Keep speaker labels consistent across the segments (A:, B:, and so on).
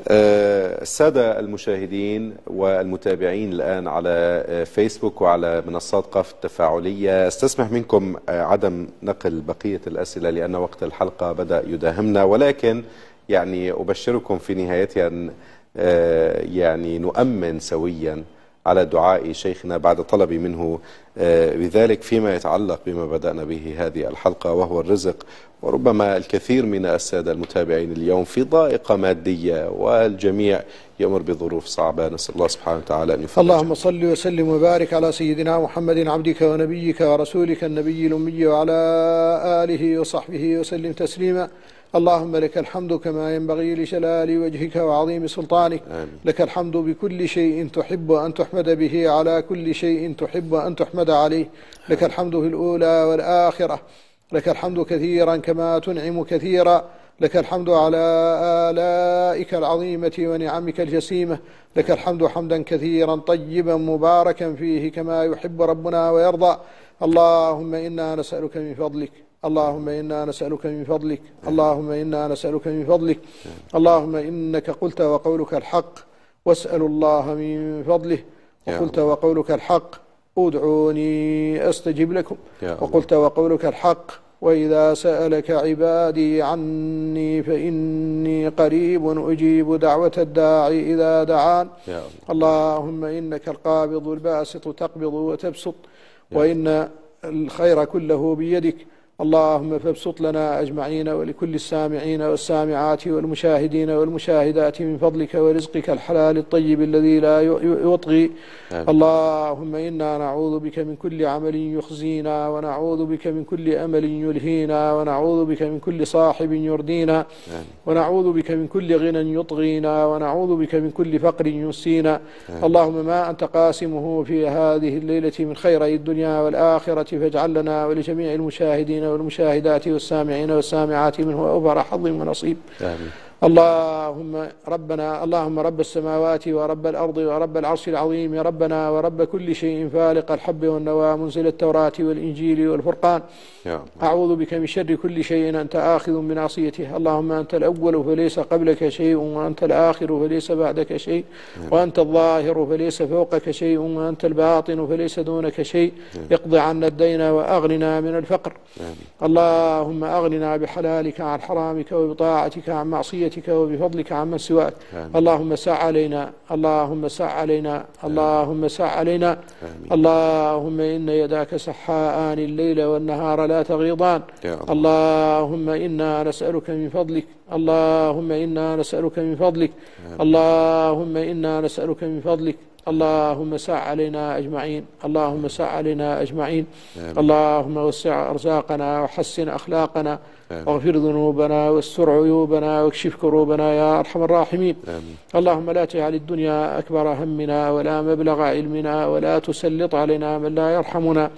A: السادة المشاهدين والمتابعين الآن على فيسبوك وعلى منصات قاف التفاعلية، استسمح منكم عدم نقل بقية الأسئلة لأن وقت الحلقة بدأ يداهمنا، ولكن يعني أبشركم في نهايتها أن يعني نؤمن سويا على دعاء شيخنا بعد طلبي منه بذلك فيما يتعلق بما بدأنا به هذه الحلقة وهو الرزق. وربما الكثير من السادة المتابعين اليوم في ضائقة مادية والجميع يمر بظروف صعبة، نسأل الله سبحانه وتعالى أن يفرجها.
B: اللهم صل وسلم وبارك على سيدنا محمد عبدك ونبيك ورسولك النبي الأمي وعلى آله وصحبه وسلم تسليما. اللهم لك الحمد كما ينبغي لجلال وجهك وعظيم سلطانك.
A: آمين.
B: لك الحمد بكل شيء تحب أن تحمد به على كل شيء تحب أن تحمد عليه. لك الحمد في الأولى والآخرة. لك الحمد كثيرا كما تنعم كثيرا. لك الحمد على آلائك العظيمة ونعمك الجسيمة. لك الحمد حمدا كثيرا طيبا مباركا فيه كما يحب ربنا ويرضى. اللهم إنا نسألك من فضلك. اللهم إنا نسألك من فضلك. اللهم إنا نسألك من فضلك. اللهم إنك قلت وقولك الحق واسألوا الله من فضله. وقلت وقولك الحق ادعوني أستجب لكم. وقلت وقولك الحق وإذا سألك عبادي عني فإني قريب أجيب دعوة الداعي إذا دعان. اللهم إنك القابض الباسط تقبض وتبسط وإن الخير كله بيدك. اللهم فابسط لنا أجمعين ولكل السامعين والسامعات والمشاهدين والمشاهدات من فضلك ورزقك الحلال الطيب الذي لا يطغي. اللهم إنا نعوذ بك من كل عمل يخزينا ونعوذ بك من كل أمل يلهينا ونعوذ بك من كل صاحب يردينا ونعوذ بك من كل غنى يطغينا ونعوذ بك من كل فقر ينسينا. اللهم ما أنت قاسمه في هذه الليلة من خيري الدنيا والآخرة فاجعل لنا ولجميع المشاهدين والمشاهدات والسامعين والسامعات منه أوفر حظ ونصيب. آمين. اللهم رب السماوات ورب الأرض ورب العرش العظيم ربنا ورب كل شيء فالق الحب والنوى منزل التوراة والإنجيل والفرقان. أعوذ بك من شر كل شيء أنت آخذ بناصيته. اللهم أنت الأول فليس قبلك شيء وأنت الآخر فليس بعدك شيء وأنت الظاهر فليس فوقك شيء وأنت الباطن فليس دونك شيء. اقض عنا الدين وأغننا من الفقر. اللهم أغننا بحلالك عن حرامك وبطاعتك عن معصيتك وبفضلك عمن سواك. اللهم سع علينا. اللهم سع علينا. اللهم سع علينا. اللهم إن يداك سحاءان الليل والنهار لا تغيضان. اللهم إنا نسألك من فضلك. اللهم إنا نسألك من فضلك. اللهم إنا نسألك من فضلك. اللهم سع علينا أجمعين. اللهم سع علينا أجمعين. اللهم وسع أرزاقنا وحسن أخلاقنا واغفر ذنوبنا واستر عيوبنا واكشف كروبنا يا أرحم الراحمين. اللهم لا تجعل الدنيا أكبر همنا ولا مبلغ علمنا ولا تسلط علينا من لا يرحمنا.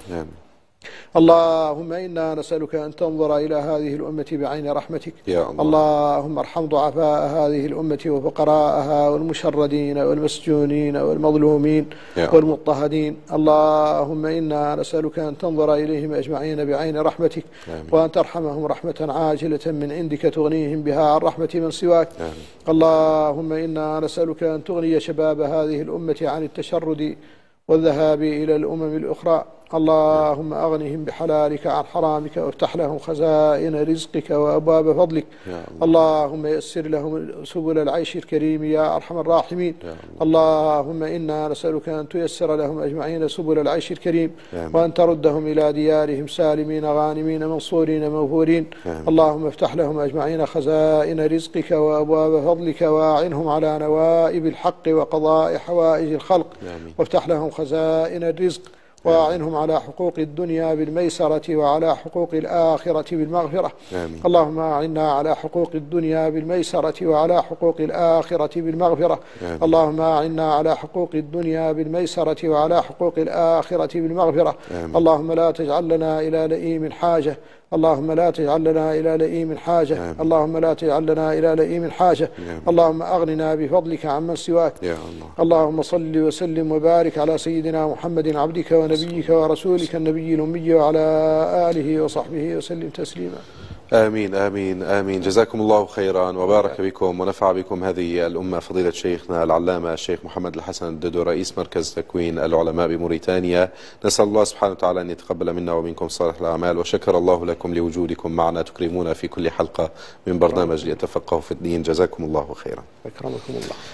B: اللهم إنا نسألك أن تنظر إلى هذه الأمة بعين رحمتك. اللهم ارحم ضعفاء هذه الأمة وفقراءها والمشردين والمسجونين والمظلومين والمضطهدين. اللهم إنا نسألك أن تنظر إليهم أجمعين بعين رحمتك وأن ترحمهم رحمة عاجلة من عندك تغنيهم بها عن رحمة من سواك. اللهم إنا نسألك أن تغني شباب هذه الأمة عن التشرد والذهاب إلى الأمم الأخرى. اللهم أغنهم بحلالك عن حرامك وافتح لهم خزائن رزقك وأبواب فضلك. اللهم يسر لهم سبل العيش الكريم يا أرحم الراحمين. اللهم إنا نسألك أن تيسر لهم أجمعين سبل العيش الكريم وأن تردهم إلى ديارهم سالمين غانمين منصورين موفورين. اللهم افتح لهم أجمعين خزائن رزقك وأبواب فضلك وأعنهم على نوائب الحق وقضاء حوائج الخلق. وافتح لهم خزائن الرزق وأعنهم على حقوق الدنيا بالميسرة وعلى حقوق الآخرة بالمغفرة. اللهم أعنا على حقوق الدنيا بالميسرة وعلى حقوق الآخرة بالمغفرة. اللهم أعنا على حقوق الدنيا بالميسرة وعلى حقوق الآخرة بالمغفرة. اللهم لا تجعل لنا إلى لئيم حاجة. اللهم لا تجعل لنا إلى لئيم حاجة. اللهم لا تجعل لنا إلى لئيم حاجة. اللهم أغننا بفضلك عمن سواك. اللهم صل وسلم وبارك على سيدنا محمد عبدك ونبيك ورسولك النبي الأمي وعلى آله وصحبه وسلم تسليما.
A: آمين آمين آمين. جزاكم الله خيرا وبارك بكم ونفع بكم هذه الأمة. فضيلة شيخنا العلامة الشيخ محمد الحسن الددو رئيس مركز تكوين العلماء بموريتانيا، نسأل الله سبحانه وتعالى أن يتقبل منا ومنكم صالح الأعمال، وشكر الله لكم لوجودكم معنا، تكرمون في كل حلقة من برنامج ليتفقهوا في الدين. جزاكم الله خيرا.
B: أكرمكم الله.